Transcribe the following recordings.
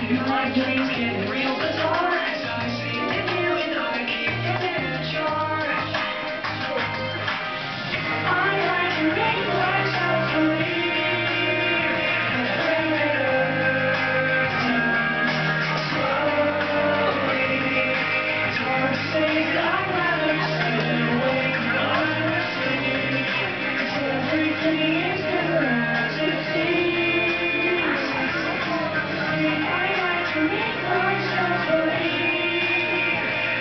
My dreams get real bizarre as I see you and I keep getting in charge. I like to make myself believe slowly. It's hard to say that I'd rather stay awake than I'm asleep. 'Cause everything is never as it seems. I like to make myself believe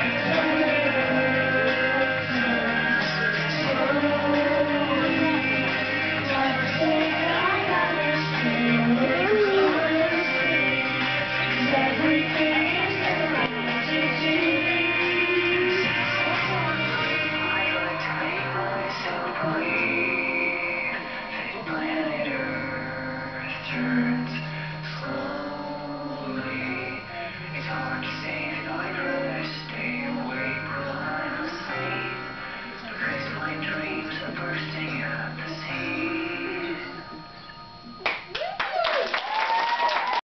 slowly. Like to say that I'd rather stay awake than I'm asleep. 'Cause everything